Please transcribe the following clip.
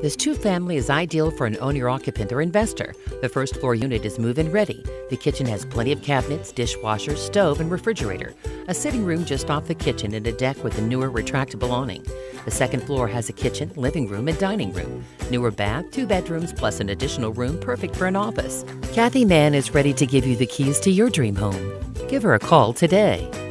This two-family is ideal for an owner-occupant or investor. The first floor unit is move-in ready. The kitchen has plenty of cabinets, dishwasher, stove, and refrigerator. A sitting room just off the kitchen and a deck with a newer retractable awning. The second floor has a kitchen, living room, and dining room. Newer bath, 2 bedrooms, plus an additional room perfect for an office. Cathy Mann is ready to give you the keys to your dream home. Give her a call today.